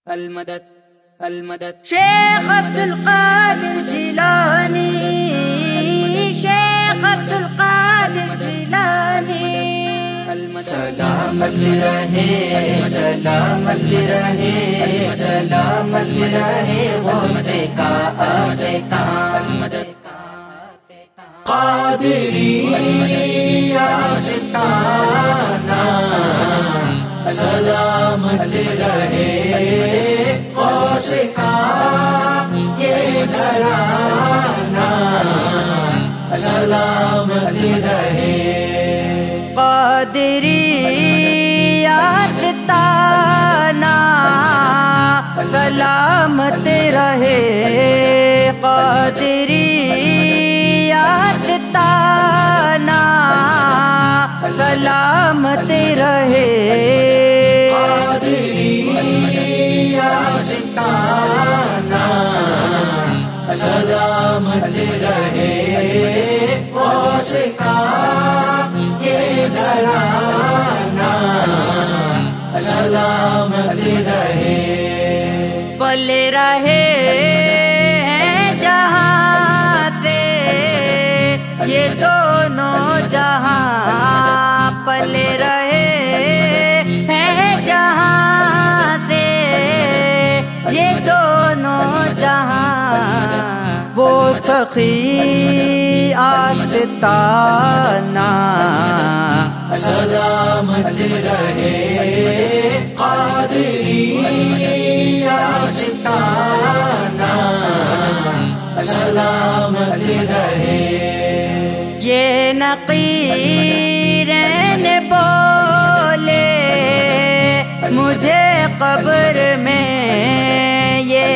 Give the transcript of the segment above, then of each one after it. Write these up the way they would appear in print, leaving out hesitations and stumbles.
المدد المدد شیخ عبد القادر جیلانی، شیخ عبد القادر جیلانی، سلامت رہے سلامت رہے سلامت رہے غوث کا آستان قادری آستانہ سلامت رہے غوث کا یہ گھرانہ سلامت رہے قادری آستانہ سلامت رہے، قادری آستانہ سلامت رہے، قادری آستانہ سلامت رہے غوث کا یہ گھرانہ سلامت رہے پلے رہے ہیں جہاں سے یہ دونوں جہاں، پلے رہے ہیں جہاں سے یہ دونوں جہاں، وہ سخی آستانہ سلامت رہے قادری آستانہ سلامت رہے یہ نقیرین بولے مجھے قبر میں، یہ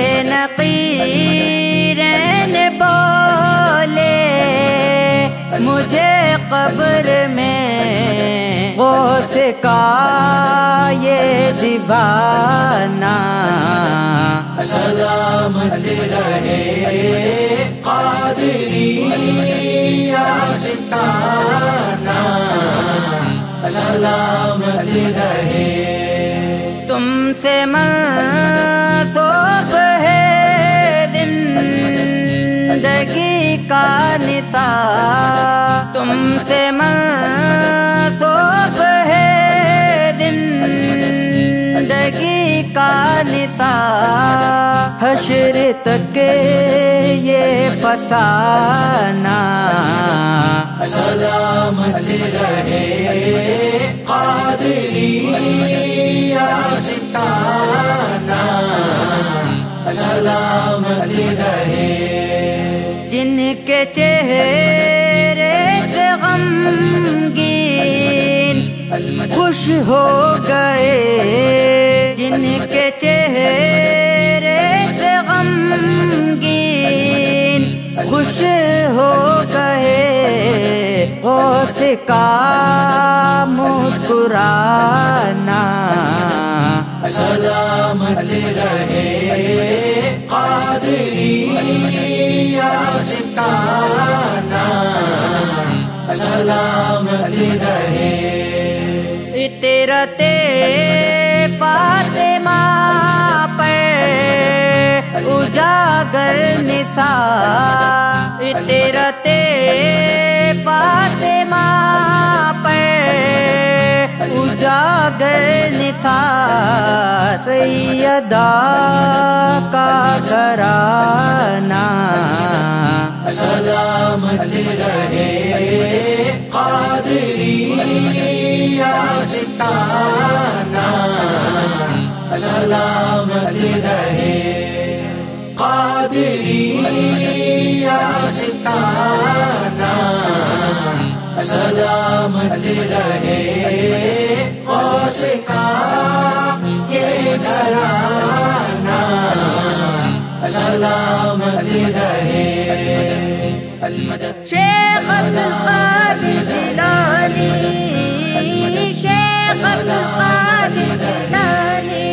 نقیرین بولے مجھے قبر میں، غوث کا یہ دیوانہ سلامت رہے قادری آستانہ سلامت رہے تم سے منسوب ہے زندگی کا نثار، تم سے منسوب ہے زندگی کا نثار، حشر تک یہ فسانہ سلامت رہے قادری آستانہ سلامت رہے جن کے چہرے سے غمگین خوش ہو گئے، جن کے چہرے سے غمگین خوش ہو گئے، غوث کا مسکرانا سلامت رہے قادری آستانہ سلامت رہے عطرت فاطمہ پر اجاگر نثار، عطرت فاطمہ پر اجاگر نثار، سیدہ کا گھرانہ سلامت رہے قادری آستانہ سلامت رہے قادری آستانہ سلامت رہے غوث کا یہ گھرانہ سلامت رہے المدد شیخ عبد القادر جیلانی، شیخ عبد القادر جیلانی،